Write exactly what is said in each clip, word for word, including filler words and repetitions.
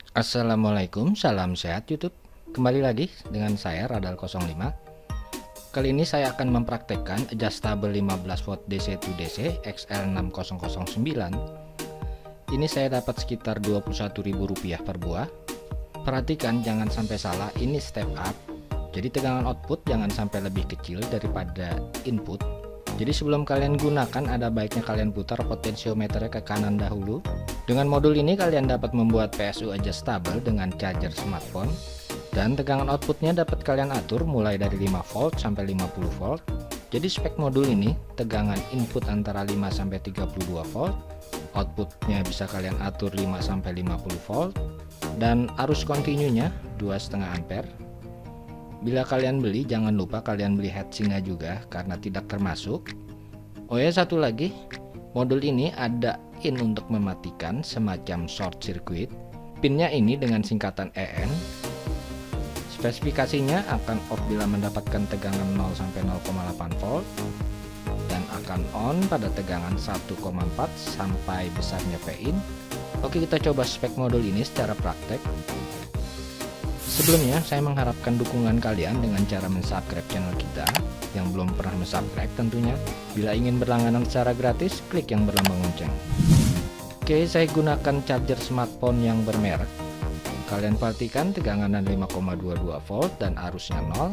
Assalamualaikum, salam sehat YouTube. Kembali lagi dengan saya Radal nol lima. Kali ini saya akan mempraktekkan adjustable lima belas volt D C to D C X L enam nol nol sembilan. Ini saya dapat sekitar dua puluh satu ribu rupiah per buah. Perhatikan jangan sampai salah, ini step up. Jadi tegangan output jangan sampai lebih kecil daripada input. Jadi sebelum kalian gunakan, ada baiknya kalian putar potensiometernya ke kanan dahulu. Dengan modul ini kalian dapat membuat P S U adjustable dengan charger smartphone. Dan tegangan outputnya dapat kalian atur mulai dari lima volt sampai lima puluh volt. Jadi spek modul ini, tegangan input antara lima sampai tiga puluh dua volt. Outputnya bisa kalian atur lima sampai lima puluh volt. Dan arus kontinunya dua koma lima ampere. Bila kalian beli, jangan lupa kalian beli heatsinknya juga karena tidak termasuk. Oh ya, satu lagi, modul ini ada in untuk mematikan semacam short circuit. Pinnya ini dengan singkatan E N. Spesifikasinya akan off bila mendapatkan tegangan nol sampai nol koma delapan volt dan akan on pada tegangan satu koma empat sampai besarnya P in. Oke, kita coba spek modul ini secara praktek. Sebelumnya, saya mengharapkan dukungan kalian dengan cara mensubscribe channel kita yang belum pernah mensubscribe tentunya. Bila ingin berlangganan secara gratis, klik yang berlambang lonceng. Oke, saya gunakan charger smartphone yang bermerek. Kalian perhatikan tegangannya lima koma dua dua volt dan arusnya nol.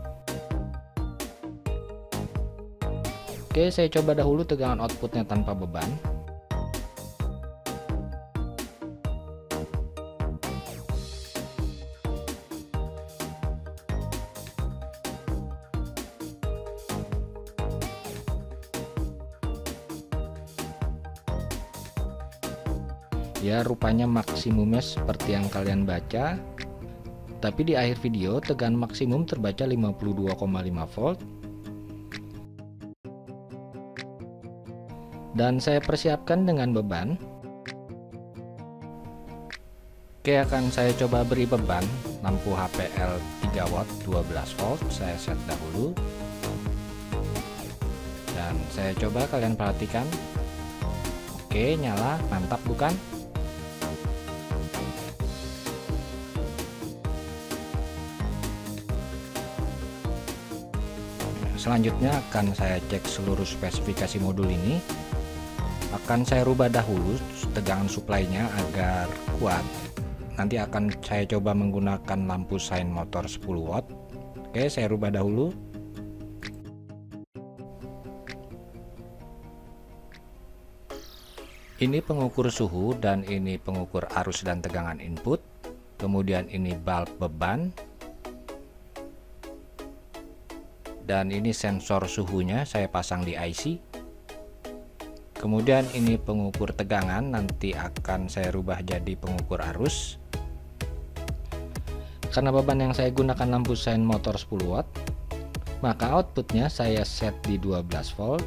Oke, saya coba dahulu tegangan outputnya tanpa beban. Ya, rupanya maksimumnya seperti yang kalian baca. Tapi di akhir video tegangan maksimum terbaca lima puluh dua koma lima volt. Dan saya persiapkan dengan beban. Oke, akan saya coba beri beban lampu H P L tiga watt dua belas volt. Saya set dahulu. Dan saya coba, kalian perhatikan. Oke, nyala, mantap bukan? Selanjutnya akan saya cek seluruh spesifikasi modul ini. Akan saya rubah dahulu tegangan supply-nya agar kuat. Nanti akan saya coba menggunakan lampu sein motor sepuluh watt. Oke, saya rubah dahulu. Ini pengukur suhu dan ini pengukur arus dan tegangan input. Kemudian ini bulb beban. Dan ini sensor suhunya saya pasang di I C. Kemudian ini pengukur tegangan, nanti akan saya rubah jadi pengukur arus. Karena beban yang saya gunakan lampu sein motor sepuluh watt, maka outputnya saya set di dua belas volt.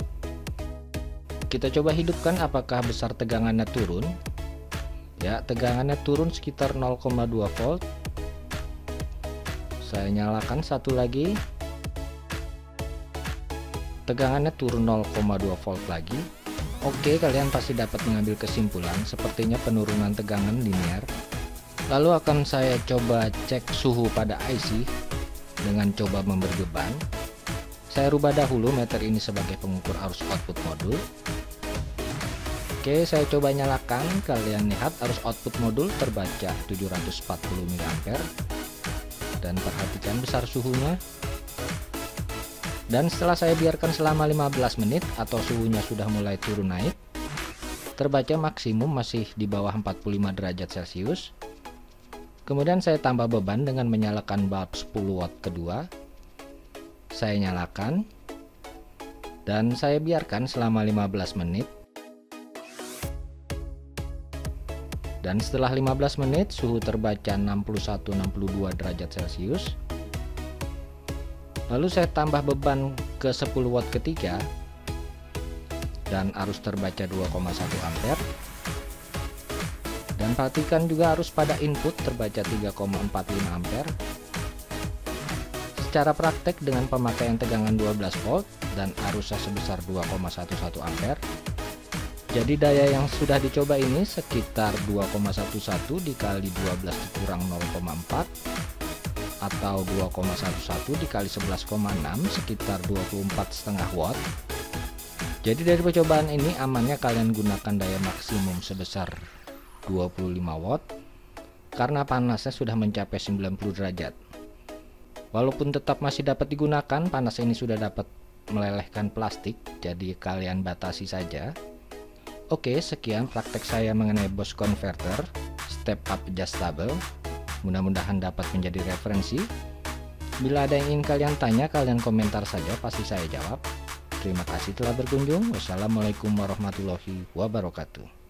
Kita coba hidupkan apakah besar tegangannya turun. Ya, tegangannya turun sekitar nol koma dua volt. Saya nyalakan satu lagi. Tegangannya turun nol koma dua volt lagi. Oke, kalian pasti dapat mengambil kesimpulan sepertinya penurunan tegangan linear. Lalu akan saya coba cek suhu pada I C dengan coba memberi beban. Saya rubah dahulu meter ini sebagai pengukur arus output modul. Oke, saya coba nyalakan. Kalian lihat arus output modul terbaca tujuh ratus empat puluh miliampere. Dan perhatikan besar suhunya. Dan setelah saya biarkan selama lima belas menit atau suhunya sudah mulai turun naik, terbaca maksimum masih di bawah empat puluh lima derajat Celcius. Kemudian saya tambah beban dengan menyalakan bulb sepuluh watt kedua. Saya nyalakan dan saya biarkan selama lima belas menit. Dan setelah lima belas menit suhu terbaca enam puluh satu sampai enam puluh dua derajat Celcius. Lalu saya tambah beban ke sepuluh watt ketiga dan arus terbaca dua koma satu ampere. Dan perhatikan juga arus pada input terbaca tiga koma empat lima ampere. Secara praktek dengan pemakaian tegangan dua belas volt dan arusnya sebesar dua koma satu satu ampere, Jadi daya yang sudah dicoba ini sekitar dua koma satu satu dikali dua belas dikurang nol koma empat atau dua koma satu satu dikali sebelas koma enam sekitar dua puluh empat koma lima watt. Jadi dari percobaan ini amannya kalian gunakan daya maksimum sebesar dua puluh lima watt karena panasnya sudah mencapai sembilan puluh derajat. Walaupun tetap masih dapat digunakan, panas ini sudah dapat melelehkan plastik, jadi kalian batasi saja. Oke, sekian praktek saya mengenai Bosch Converter Step Up Adjustable. Mudah-mudahan dapat menjadi referensi. Bila ada yang ingin kalian tanya, kalian komentar saja, pasti saya jawab. Terima kasih telah berkunjung. Wassalamualaikum warahmatullahi wabarakatuh.